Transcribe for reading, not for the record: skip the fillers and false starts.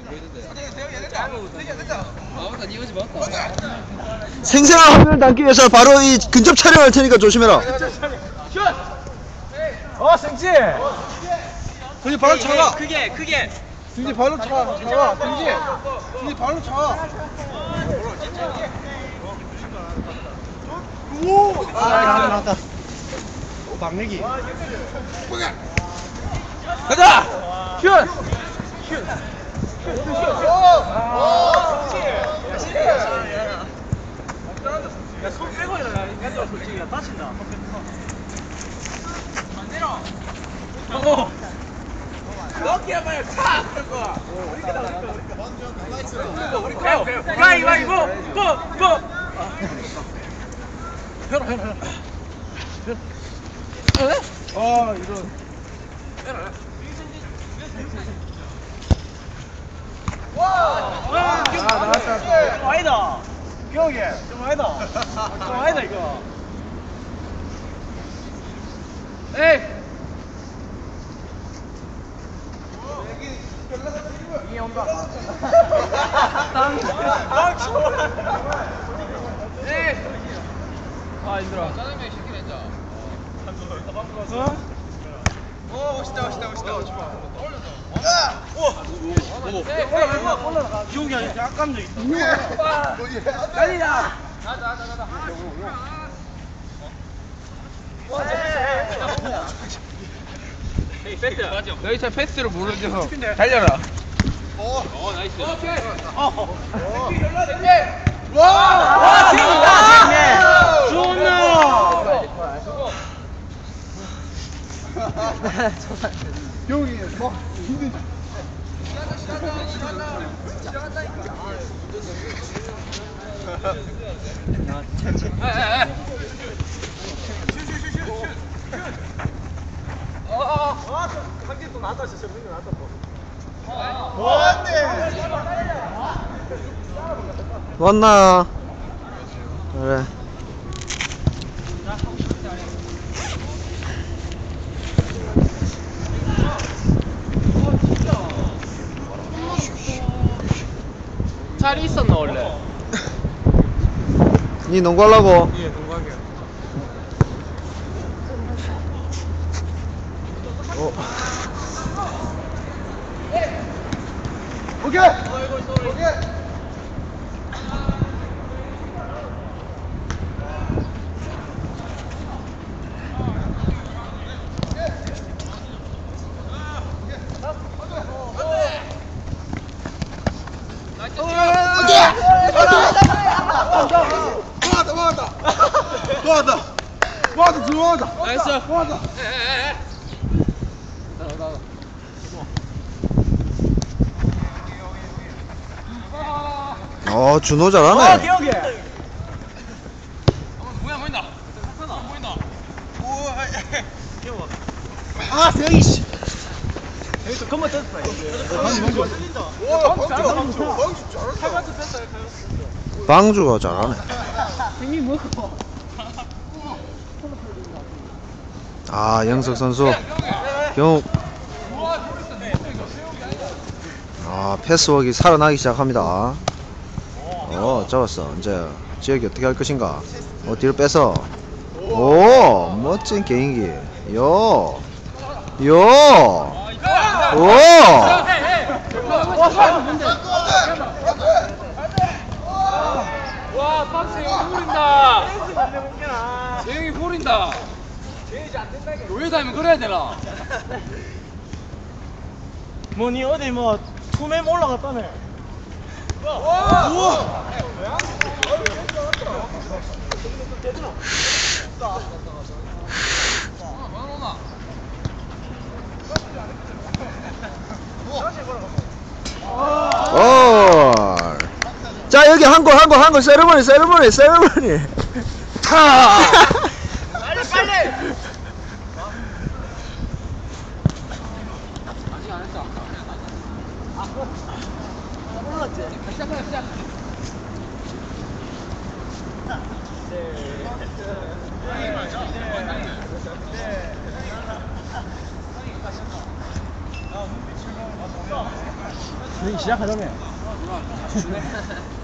생생한 화면을 담기 위해서 바로 이 근접 촬영할 테니까 조심해라. 승지! 승지 발로 차가! 크게! 승지 발로 차가! 승지 발로 차가! 오! 나왔다. 막내기. 가자! 슛! 야, 손 빼고 일어나. 인간적으로 솔직히 다친다. 반대로. 넣기야 말이야. 차! 그거. 우리 거. 가위바위보. 고. 해라. 이런. 와! 나왔다. 아니다. 기억이 좀 아니다 이거. 에이. 이게 온다. 땅 좋아. 에이. 아 힘들어. 짜장면 시키네 진짜. 오 멋있다. 올라가. 기억이 아니라 약간 있다. 달리자. 가자. 패스. 너희 차 패스를 모르죠. 달려라. 나이스. 오케이. 와, 재밌다. 좋나. 형이 막 힘들지. 한개 또 나왔다. 진짜 분위기 나왔다 또. 왔나? 그래. 자리 있었나 원래? 니 농구하려고? 예, 농구하게. 오케이. 들어왔다. 나이스. 준호 잘하네. 기억이. 보인다. 세영이 씨. 여기서 금방 떴어. 방주가 잘하네. 생이 먹어. 영석 선수. 경욱. 패스워크가 살아나기 시작합니다. 잡았어. 이제 지혁이 어떻게 할 것인가? 뒤로 빼서. 멋진 개인기. 오. 와, 박스 형이 뿌린다. 재영이 뿌린다. 교회도 하면 그래야 되나? 뭐니 어디 뭐 투맨 올라갔다며. 우와. 자, 여기 한 골 세레머니 타. 빨리 아직 안 했어. 올랐지. 시작. 시작하자며.